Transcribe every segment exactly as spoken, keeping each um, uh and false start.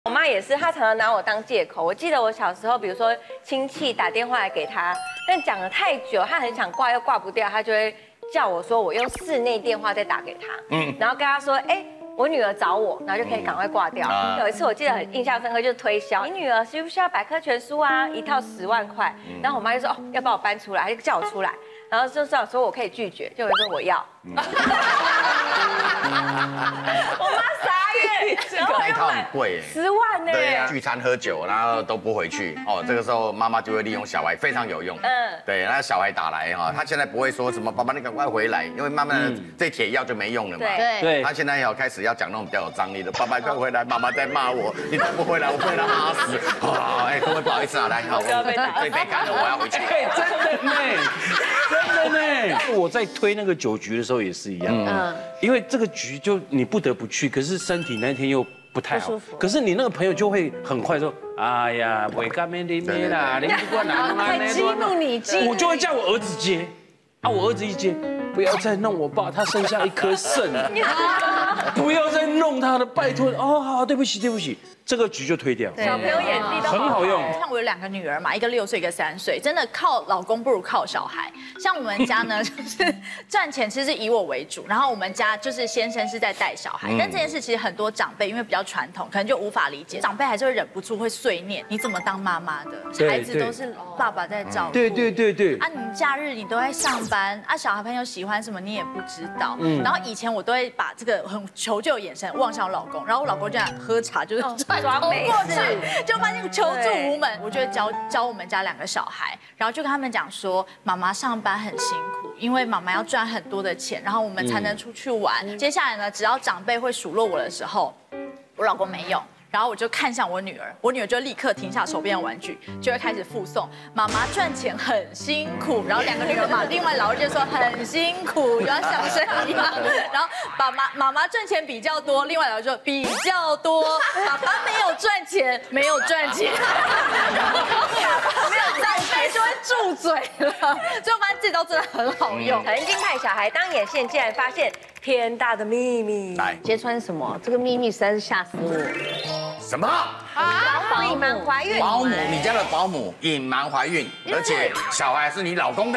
我妈也是，她常常拿我当借口。我记得我小时候，比如说亲戚打电话来给她，但讲了太久，她很想挂又挂不掉，她就会叫我说我用室内电话再打给她，嗯，然后跟她说，哎，我女儿找我，然后就可以赶快挂掉。有一次我记得很印象深刻，就是推销，你女儿需不需要百科全书啊？一套十万块，然后我妈就说，哦，要帮我搬出来，她就叫我出来。 然后就想说我可以拒绝，就我说我要。我妈傻眼， 那一套很贵耶， 十万呢。 对呀，聚餐喝酒，然后都不回去哦。这个时候妈妈就会利用小孩，非常有用。嗯，对，那小孩打来哈，他现在不会说什么爸爸你赶快回来，因为慢慢的这铁药就没用了嘛。 对对， 他现在要开始要讲那种比较有张力的，爸爸快回来，妈妈在骂我，你再不回来，我被他骂死。啊，哎，各位不好意思啊，来，好，这杯干了，我要回去。 哎，真的呢。 真的呢，我在推那个酒局的时候也是一样，嗯，因为这个局就你不得不去，可是身体那天又不太好，可是你那个朋友就会很快说，哎呀，伟干妹的妹啦，你不管哪会激怒你，激我就会叫我儿子接，啊，我儿子一接，不要再弄我爸，他剩下一颗肾，不要再弄他了，拜托，哦，好，对不起，对不起。 这个局就推掉， 小朋友眼力都很好用。 像我有两个女儿嘛，一个六岁，一个三岁，真的靠老公不如靠小孩。像我们家呢，就是赚钱其实以我为主，然后我们家就是先生是在带小孩，但这件事其实很多长辈因为比较传统，可能就无法理解，长辈还是会忍不住会碎念：你怎么当妈妈的？孩子都是爸爸在照顾。 对对对对。 啊，你假日你都在上班，啊，小孩朋友喜欢什么你也不知道。嗯。然后以前我都会把这个很求救的眼神望向我老公，然后我老公就这样喝茶，就是转头过去，就发现求助无门。我就会教教我们家两个小孩，然后就跟他们讲说，妈妈上班很辛苦，因为妈妈要赚很多的钱，然后我们才能出去玩。接下来呢，只要长辈会数落我的时候，我老公没有。 然后我就看向我女儿，我女儿就立刻停下手边的玩具，就会开始附送妈妈赚钱很辛苦。然后两个女儿嘛，另外老二就说很辛苦，就要像声一样。然后爸妈妈妈赚钱比较多，另外老二说比较多，爸爸没有赚钱，没有赚钱，没有赚钱就会住嘴了。所以我发现这招真的很好用。 曾经派小孩当眼线，竟然发现天大的秘密。 来， 揭穿什么？这个秘密实在是吓死我。 什么？ 保姆隐瞒怀孕？ 保姆，你家的保姆隐瞒怀孕，而且小孩是你老公的，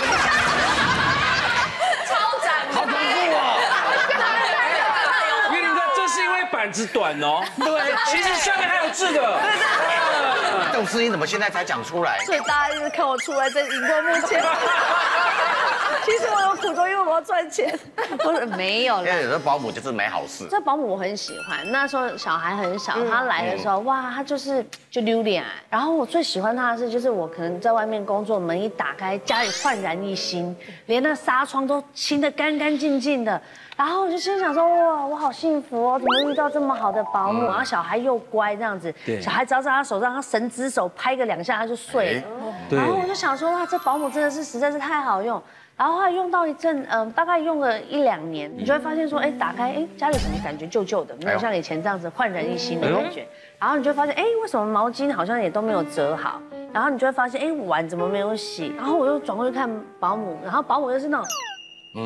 超展， 好恐怖哦！玉林哥，这是因为板子短哦。对，其实下面还有字的。 这种事情怎么现在才讲出来？ 所以大家一直看我出来在荧光幕前。其实我有苦衷，因为我要赚钱。不是没有了。 因为有时候保姆就是没好事。 这保姆我很喜欢，那时候小孩很小，他来的时候，哇，他就是就溜脸。然后我最喜欢他的是，就是我可能在外面工作，门一打开，家里焕然一新，连那纱窗都清得干干净净的。然后我就心想说，哇，我好幸福哦，怎么遇到这么好的保姆？然后小孩又乖这样子，小孩只要在他手上，他神之手拍个两下他就睡了。然后我就想说，哇，这保姆真的是实在是太好用。 然后后来用到一阵，嗯，大概用了一两年，你就会发现说，哎，打开，哎，家里怎么感觉旧旧的，没有像以前这样子焕然一新的感觉。然后你就会发现，哎，为什么毛巾好像也都没有折好？然后你就会发现，哎，碗怎么没有洗？然后我又转过去看保姆，然后保姆又是那种，嗯，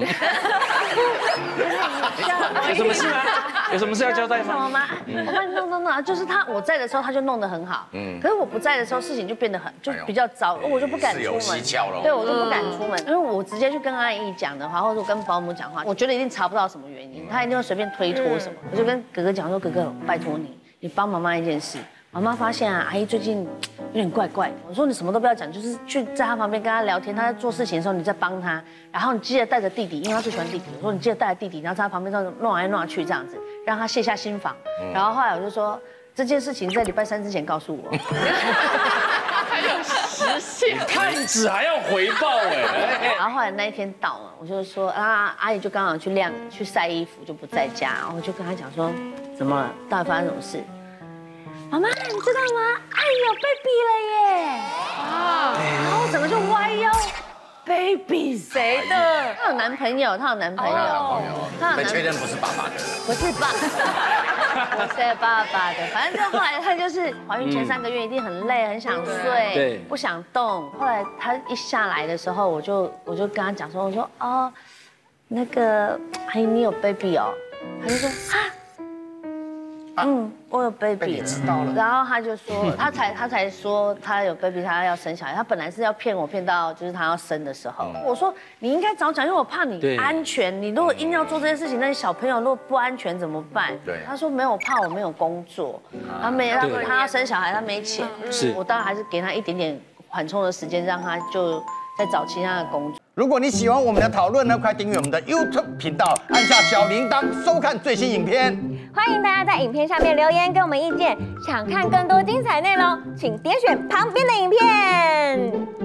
有什么事吗？有什么事要交代吗？ 什么吗？我帮你弄弄弄，就是他我在的时候他就弄得很好，嗯，可是我不在的时候事情就变得很就比较糟，我就不敢出门。对，我就不敢出门，因为我直接去跟阿姨讲的话，或者跟保姆讲话，我觉得一定查不到什么原因，他一定会随便推脱什么。我就跟哥哥讲说，哥哥，拜托你，你帮妈妈一件事。妈妈发现啊，阿姨最近有点怪怪的。我说你什么都不要讲，就是去在她旁边跟她聊天，她在做事情的时候你在帮她，然后你记得带着弟弟，因为她最喜欢弟弟。我说你记得带着弟弟，然后在她旁边这样弄来弄去这样子，让她卸下心防。然后后来我就说这件事情在礼拜三之前告诉我。 还有实现， 探子还要回报哎。 然后后来那一天到了，我就说啊，阿姨就刚好去晾去晒衣服，就不在家，然后我就跟她讲说怎么了，到底发生什么事？ 妈妈，你知道吗？阿姨有 baby 了耶！啊，然后整个就歪腰 ，baby 谁的？她有男朋友，她有男朋友， 她被确认不是爸爸的， 不是爸，不是爸爸的。反正就后来她就是怀孕前三个月一定很累，很想睡， 对， 不想动。后来她一下来的时候，我就我就跟她讲说，我说哦，那个阿姨你有 baby 哦，她就说啊。 嗯，我有 baby 了， 知道了。 然后他就说，他才他才说他有 baby， 他要生小孩。他本来是要骗我，骗到就是他要生的时候。我说你应该早讲，因为我怕你安全。你如果硬要做这件事情，那你小朋友如果不安全怎么办？ 对。 他说没有，怕我没有工作，他没他他要生小孩，他没钱。 是。 我当然还是给他一点点缓冲的时间，让他就再找其他的工作。 如果你喜欢我们的讨论呢，快订阅我们的 YouTube 频道，按下小铃铛，收看最新影片。 欢迎大家在影片下面留言给我们意见，想看更多精彩内容，请点选旁边的影片。